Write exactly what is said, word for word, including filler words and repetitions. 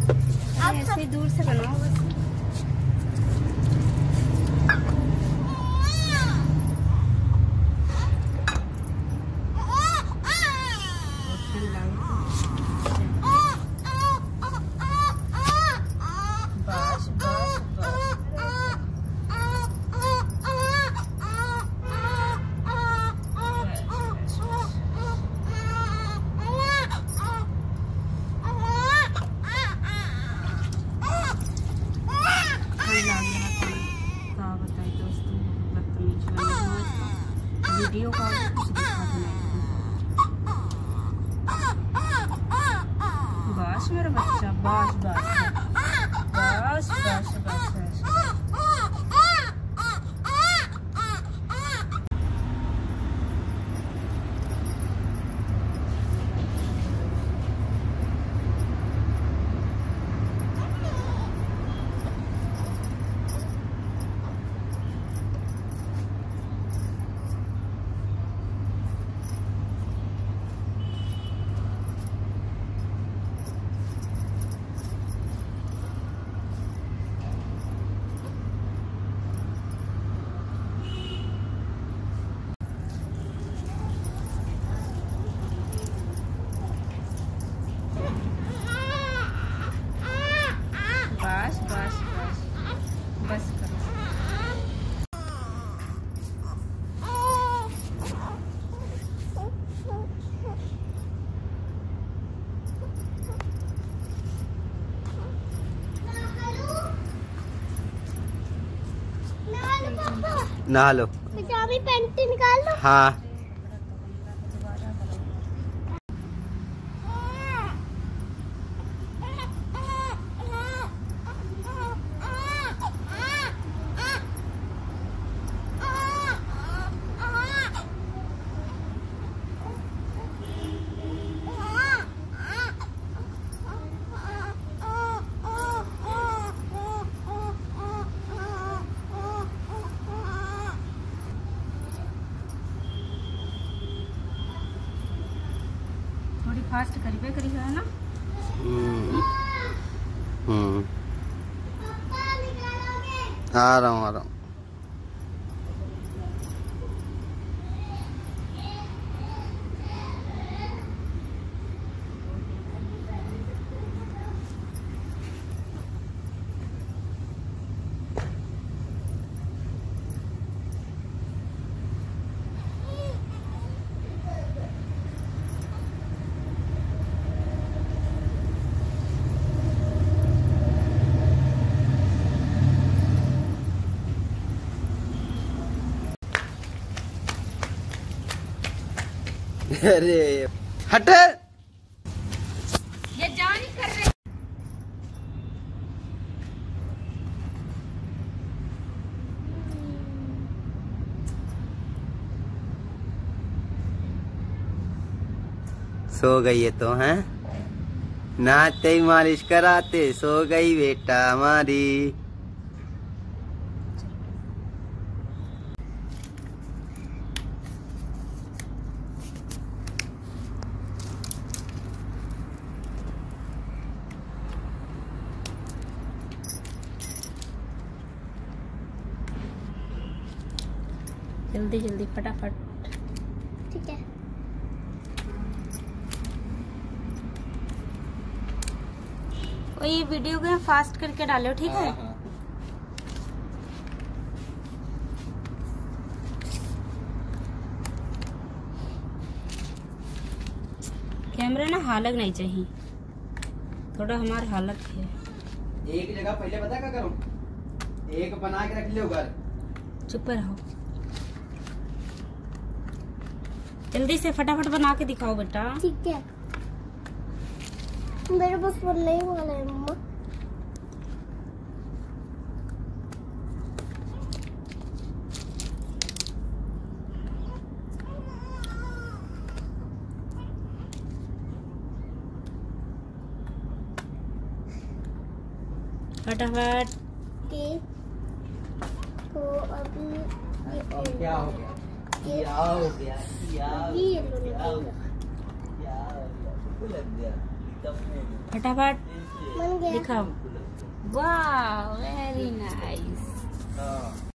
ऐसे दूर से बनाओ बस। वीडियो कॉल पे कुछ दिखा दो। बस मेरा बच्चा, बस बस बस बस बस बस। बस बस बस बस करो। नहा लो। अभी पैंट निकाल लो। हाँ थोड़ी फास्ट करीबे करीब है ना। हम्म हम्म आ रहा हूँ आ रहा हूँ। अरे हट, ये जान कर रहे। सो गई है तो हैं, नाते ही मालिश कराते सो गई बेटा हमारी। जल्दी जल्दी फटाफट। ठीक है। और ये वीडियो को फास्ट करके डालो, ठीक है। हाँ। कैमरा ना हालत नहीं चाहिए, थोड़ा हमारी हालत है। एक जगह पहले पता क्या करूं, एक बना के रख लो घर। चुप रहो, जल्दी से फटाफट बना के दिखाओ बेटा। ठीक है, मेरे पास बनने ही वाला है मम्मा। फटाफट। तो अभी ये क्या हो गया, क्या हो गया, क्या हो ये गया, क्या हो गया, क्या हो गया, लग गया। फटाफट। बन गया। दिखाओ। वाह वेरी नाइस।